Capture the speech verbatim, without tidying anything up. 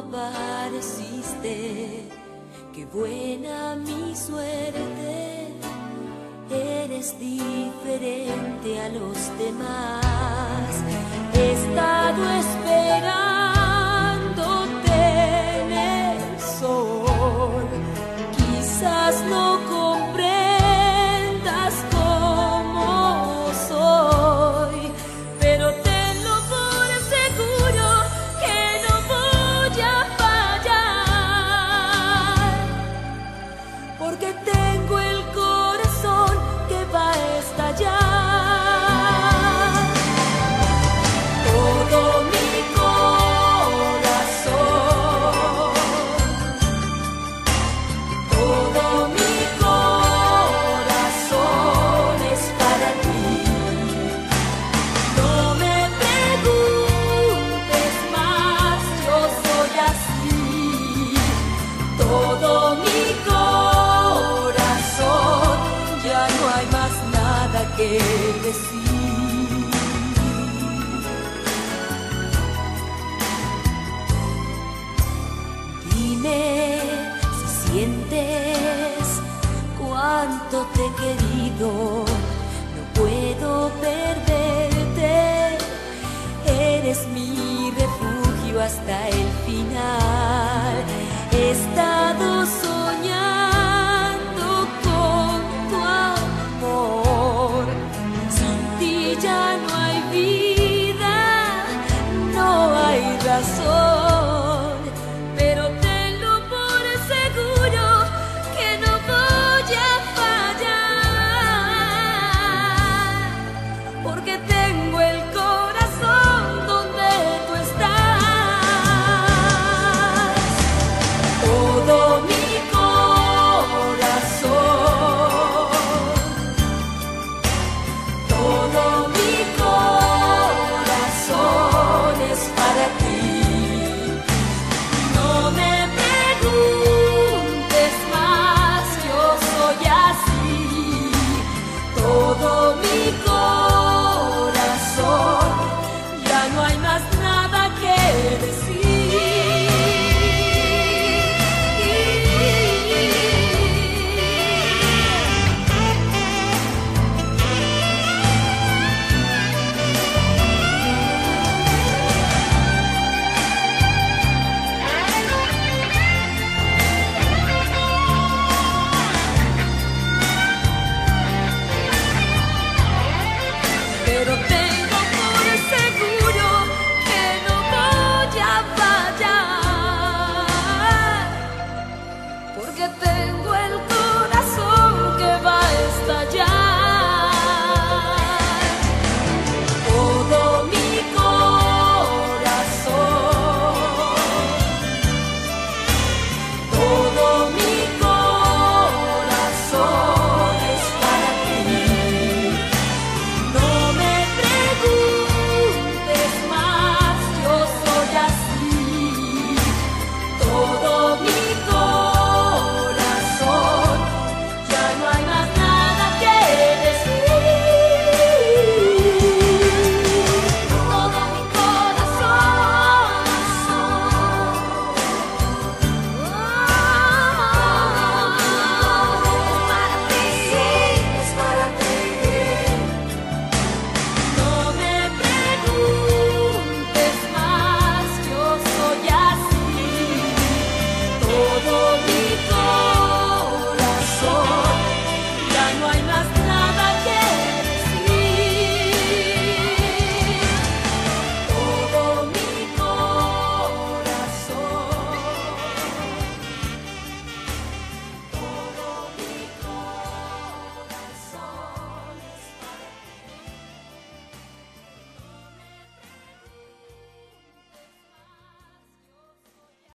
apareciste, qué buena mi suerte, eres diferente a los demás. He estado esperándote en el sol, quizás no comprendas cómo soy, pero tenlo por seguro que no voy a fallar, porque tengo el corazón que va a estallar. Todo mi corazón, todo mi corazón es para ti. No me preguntes más, yo soy así. Todo mi corazón, ya no hay más nada que decir. Dime si sientes cuánto te he querido.